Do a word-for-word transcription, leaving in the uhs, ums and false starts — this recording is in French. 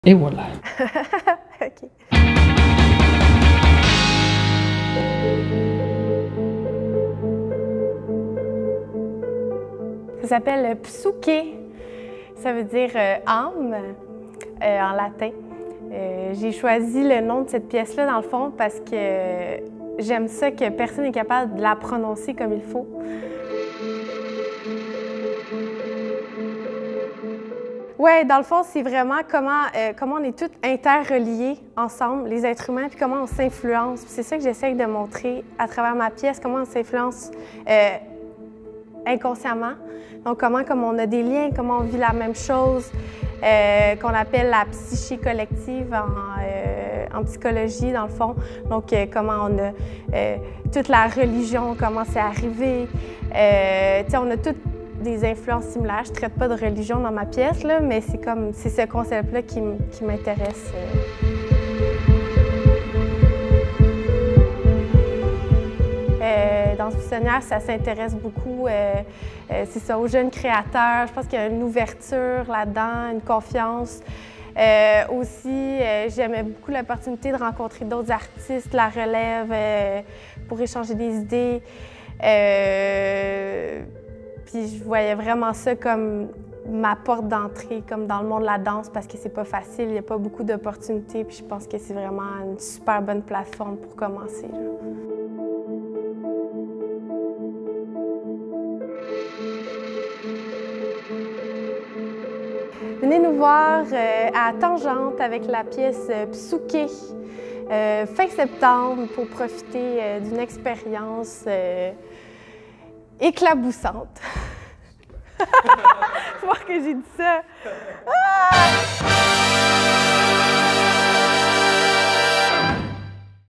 Et voilà. OK. Ça s'appelle Psyché. Ça veut dire euh, âme euh, en latin. Euh, J'ai choisi le nom de cette pièce-là, dans le fond, parce que euh, j'aime ça que personne n'est capable de la prononcer comme il faut. Oui, dans le fond, c'est vraiment comment, euh, comment on est tous interreliés ensemble, les êtres humains, puis comment on s'influence. C'est ça que j'essaie de montrer à travers ma pièce, comment on s'influence euh, inconsciemment. Donc, comment comme on a des liens, comment on vit la même chose, euh, qu'on appelle la psyché collective en, euh, en psychologie, dans le fond. Donc, euh, comment on a euh, toute la religion, comment c'est arrivé. Euh, tu sais, on a toutes des influences similaires. Je ne traite pas de religion dans ma pièce, là, mais c'est comme c'est ce concept-là qui, qui m'intéresse. Euh. Euh, dans ce buissonnière, ça s'intéresse beaucoup, euh, euh, c'est ça, aux jeunes créateurs. Je pense qu'il y a une ouverture là-dedans, une confiance. Euh, aussi, euh, j'aimais beaucoup l'opportunité de rencontrer d'autres artistes, la relève, euh, pour échanger des idées. Euh, puis je voyais vraiment ça comme ma porte d'entrée, comme dans le monde de la danse, parce que c'est pas facile, il n'y a pas beaucoup d'opportunités. Puis je pense que c'est vraiment une super bonne plateforme pour commencer, là. Venez nous voir euh, à Tangente avec la pièce euh, Psyché, euh, fin septembre, pour profiter euh, d'une expérience euh, éclaboussante. Faut voir que j'ai dit ça. Ah!